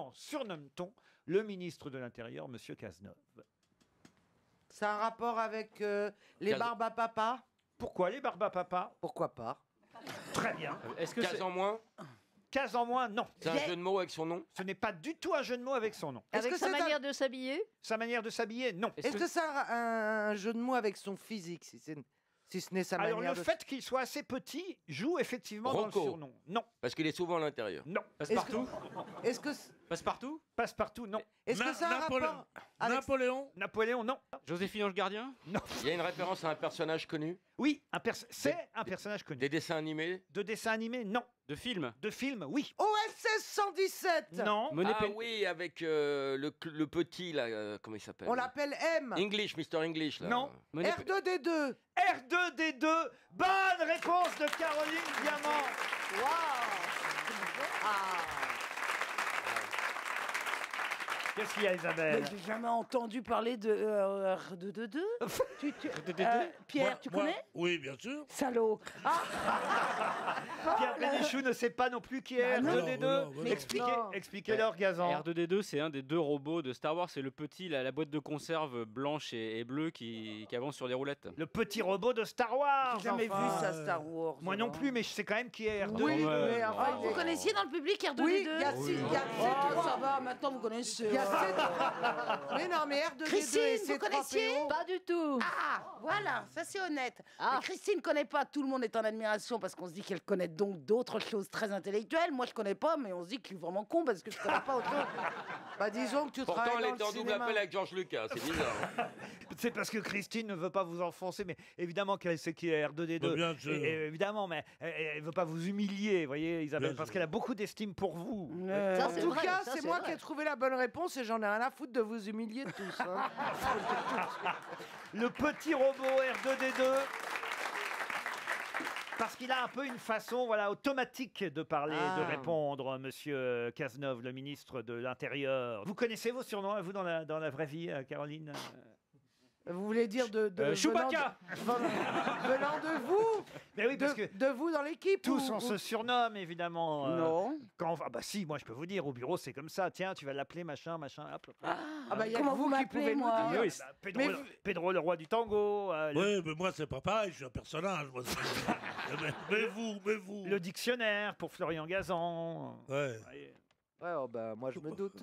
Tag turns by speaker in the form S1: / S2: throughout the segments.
S1: Comment surnomme-t-on le ministre de l'Intérieur, Monsieur Cazeneuve?
S2: C'est un rapport avec les barbes à papa?
S1: Pourquoi les barbes à papa?
S2: Pourquoi pas?
S1: Très bien.
S3: Est-ce que 15 ans moins?
S1: 15 ans moins, non.
S3: C'est un jeu de mots avec son nom?
S1: Ce n'est pas du tout un jeu de mots avec son nom.
S2: Est-ce
S4: Avec
S2: que
S4: sa
S2: c'est
S4: manière de s'habiller?
S1: Sa manière de s'habiller, non.
S2: Est-ce que c'est un jeu de mots avec son physique, si ce n'est sa
S1: Alors
S2: manière
S1: le
S2: de...
S1: fait qu'il soit assez petit joue effectivement dans le
S3: Rocco.
S1: surnom. Non.
S3: Parce qu'il est souvent à l'intérieur.
S1: Non.
S3: Passe-partout?
S2: Est-ce que
S3: Passe-partout?
S1: Passe-partout, non.
S2: est-ce que c'est un rapport avec...
S5: Napoléon?
S1: Napoléon, non.
S3: Joséphine Ange Gardien?
S1: Non.
S3: Il y a une référence à un personnage connu?
S1: Oui, c'est un personnage connu.
S3: Des dessins animés?
S1: De dessin animé, non.
S3: De films?
S1: De film, oui.
S2: OSS 117?
S1: Non.
S3: Ah oui, avec le petit, là, comment il s'appelle?
S2: On l'appelle M.
S3: English, Mr. English, là.
S1: Non.
S2: R2D2.
S1: R2D2. Bonne réponse de Caroline Diamant. Qu'est-ce qu'il y a, Isabelle?
S4: J'ai jamais entendu parler de R2D2. Pierre, tu connais?
S5: Oui, bien sûr.
S4: Salaud.
S1: Pierre Bénichou ne sait pas non plus qui est R2D2.
S5: non, non.
S1: Expliquez-leur, Gazan.
S6: R2D2, c'est un des 2 robots de Star Wars. C'est le petit, la boîte de conserve blanche et bleue qui avance sur des roulettes.
S1: Le petit robot de Star Wars.
S4: J'ai jamais
S1: enfin.
S4: vu ça, Star Wars.
S1: Moi non plus, mais je sais quand même qui est R2D2.
S2: Oui, mais enfin,
S4: Vous connaissiez dans le public R2D2?
S2: Oui, il y a six- il y a
S4: Oh, ça va, maintenant vous connaissez.
S2: Il y a mais non, mais R2D2 et
S4: Christine, vous
S2: C3PO.
S4: connaissiez?
S7: Pas du tout.
S4: Ah, voilà, ça c'est honnête. Mais Christine connaît pas, tout le monde est en admiration parce qu'on se dit qu'elle connaît donc d'autres choses très intellectuelles. Moi je connais pas, mais on se dit que je suis vraiment con parce que je connais pas autre chose.
S2: Bah disons que tu
S3: Pourtant,
S2: travailles
S3: elle
S2: dans
S3: était
S2: le
S3: en double
S2: cinéma.
S3: appel avec George Lucas, c'est bizarre.
S1: C'est parce que Christine ne veut pas vous enfoncer, mais évidemment qu'elle sait qui est R2D2.
S5: Bah, bien sûr.
S1: Et évidemment, mais elle ne veut pas vous humilier, vous voyez, Isabelle,
S5: Bien
S1: parce
S5: sûr.
S1: qu'elle a beaucoup d'estime pour vous.
S7: Ça,
S2: En
S7: c'est
S2: tout
S7: vrai,
S2: cas,
S7: ça,
S2: c'est
S7: c'est
S2: moi
S7: vrai.
S2: qui ai trouvé la bonne réponse et j'en ai rien à foutre de vous humilier tous. Hein.
S1: Le petit robot R2D2. Parce qu'il a un peu une façon voilà, automatique de parler, de répondre, monsieur Cazeneuve, le ministre de l'Intérieur. Vous connaissez vos surnoms, à vous, dans la vraie vie, Caroline?
S2: Vous voulez dire
S1: Chewbacca.
S2: venant de vous?
S1: Mais oui, parce que
S2: De vous dans l'équipe?
S1: tous on se surnomme, évidemment.
S4: Non.
S1: Ah bah si, moi je peux vous dire, au bureau c'est comme ça. Tiens, tu vas l'appeler machin, hop.
S2: Ah bah il y a
S4: Comment
S2: que
S4: vous
S2: vous qui
S4: m'appelez,
S2: pouvez
S4: moi?
S2: nous dire.
S1: Oui, bah, Pedro,
S2: Mais
S1: Pedro, le roi du tango.
S5: Oui, mais moi, c'est pas pareil, je suis un personnage. Moi, mais vous.
S1: Le dictionnaire pour Florian Gazan.
S5: Ouais.
S2: Ouais, oh bah moi je me doute.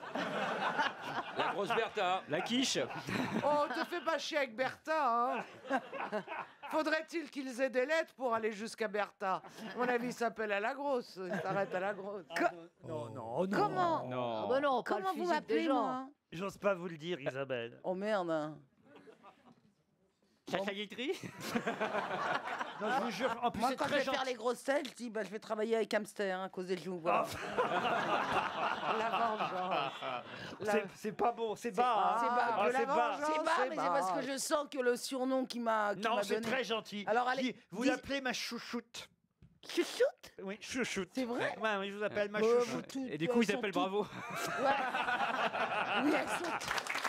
S3: La grosse Bertha.
S6: La quiche.
S2: Oh, te fais pas chier avec Bertha, hein. Faudrait-il qu'ils aient des lettres pour aller jusqu'à Bertha? À mon avis, il s'appelle à la grosse. Il s'arrête à la grosse.
S1: Non.
S4: Comment?
S6: Non.
S7: Ah bah non, pas
S4: Comment
S7: le
S4: vous
S7: physique des
S4: m'appelez,
S7: gens.
S4: moi?
S1: J'ose pas vous le dire, Isabelle.
S4: Oh merde.
S6: Chacha Guitry.
S1: Non, je vous jure, en plus
S4: Moi,
S1: c'est
S4: quand je
S1: très
S4: vais faire
S1: gentil.
S4: les grosses têtes, je dis bah, je vais travailler avec hamster, hein, à cause des joues. Voilà.
S2: La vengeance.
S1: C'est pas beau, c'est bas.
S4: c'est bas,
S1: Ah,
S2: que la
S1: c'est bas.
S2: vengeance.
S4: C'est bas,
S2: c'est
S4: mais
S2: bas.
S4: c'est parce que je sens que le surnom qui m'a
S1: Non,
S4: donné.
S1: c'est très gentil.
S4: Alors, allez,
S1: Vous
S4: dis-
S1: l'appelez ma chouchoute.
S4: Chouchoute.
S1: Oui, chouchoute.
S4: C'est vrai?
S1: Ouais, oui, je vous appelle ma
S4: Oh,
S1: chouchoute.
S4: vous toutes,
S6: Et du coup,
S4: elles
S6: ils
S4: sont
S6: appellent
S4: toutes-
S6: Bravo.
S4: Ouais. Oui, elles sont.